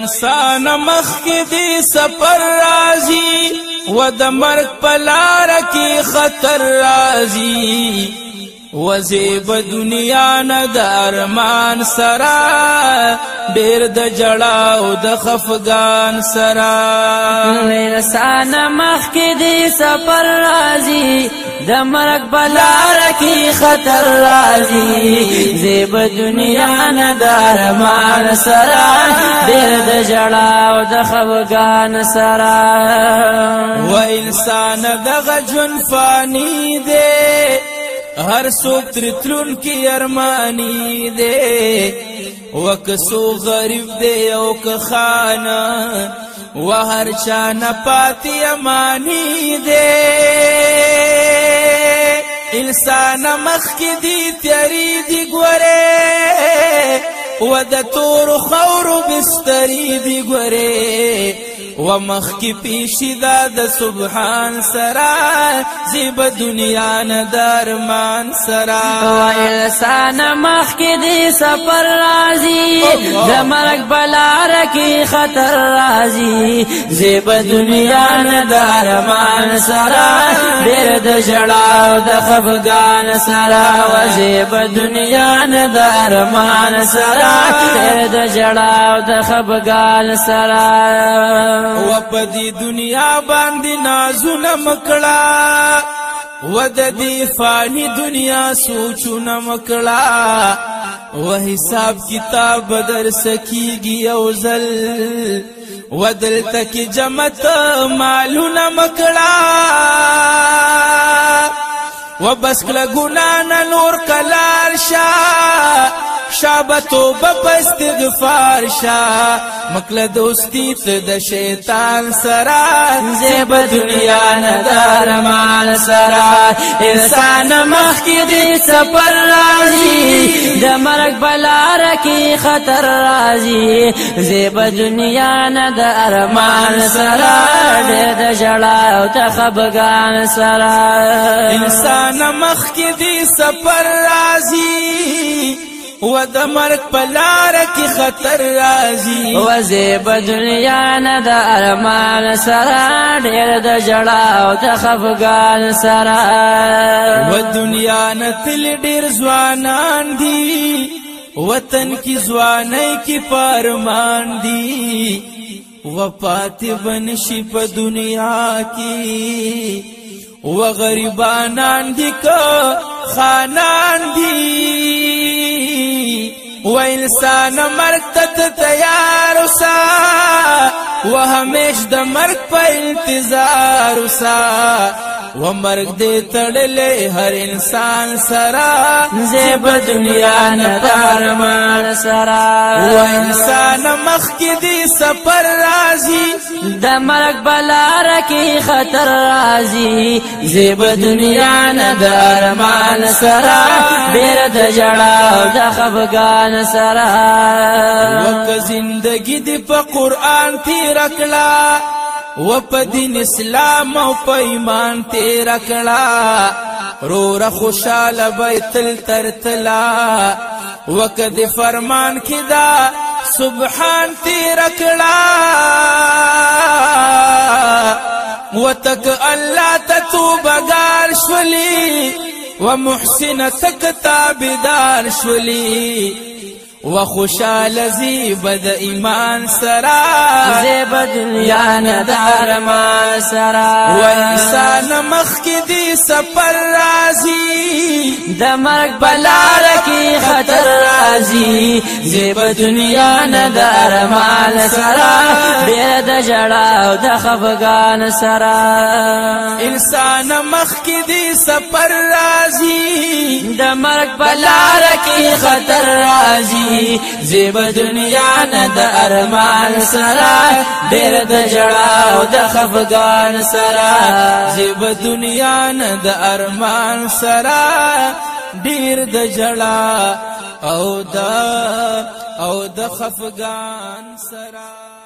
انسان مخ کی دی سفر رازی و د مرگ پلار کی خطر رازی وزیب دنیا نه د ارمان سرا ډیر د جړا او د خفغان سرا انسان مخ کې دی سفر راځي د مرګ بلار کی خطر راځي زیب دنیا نه د ارمان سرا ډیر د جړا او د خفغان سرا و انسان دغه جون فانی دی ہر سوک ترتلون کی ارمانی دے وکسو غریب دے او کخانا و ہر چانا پاتی امانی دے انسان مخ کی دی تیاری دی گورے و د تور خور بستری دی گورے و مخ کی پیشی دا د سبحان سرا زیب دنیا نه درمان سرا و انسان مخ کی دی سفر رازی د مرگ بلار کی خطر رازی زیب دنیا نه درمان سرا ډیر د جړا د خفغان سرا و زیب دنیا نه درمان سرا ډیر د جړا د خفغان سرا و پدی دنیا باندې نازونه مکړه و د دې فانی دنیا سوچونه مکړه و حساب کتاب در سکیږي او زل و دلته کې جمت مالونه مکړه و بس کله ګنا نه نور کلار شابتو بپ استغفار شا مکل دوستی د شیطان سرا زیب دنیا ندار مال سرا انسان مخ کی دی سفر رازی د مرگ بلار کی خطر رازی زیب دنیا ندار مال سرا ډیر د جړا او د خفغان سرا انسان مخ کی دی سفر رازی و د مرگ پلار کی خطر رازی و زیب دنیا نه د ارمان سرا ډیر د جړا او د خفغان سرا و دنیا نه تل ډیر ځوانان دي وطن کی ځواني کی فرمان دي و پاتې بنشي په دنیا کی و غریبانان دي که خانان دي و انسان مرگ تت تیار سا و ہمیش د مرگ پا انتظار سا و مرگ دے تڑلے ہر انسان سرا زیب دنیا ندار مان سرا و انسان مخ کی دی سفر رازی د مرگ بلار کی خطر رازی زیب دنیا ندار مان سرا ډیر د جړا او د خفغان سرا وک زندگی دی په قرآن تیر کړه و په دین اسلام او په ایمان تیر کړه رو خوشاله بیتل ترتلا وکد فرمان کدا سبحان تیر کړه وتک الله تتوبګار شولي و محسن تک تابدار شولي و خوشال زیب د ایمان سرا زیب دنیا ندار ما سرا و انسان مخ کی دی سفر رازی د مرگ بلار کی خطر رازی زیب دنیا ندار ما سرا ډیر د جړا او د خفغان سرا انسان مخ کی دی سفر رازی د مرگ بلار کی خطر رازی زیب دنیا نه د ارمان سرا ډیر د جړا او د خفغان سرا زیب دنیا نه د ارمان سرا ډیر د جړا او د خفغان سرا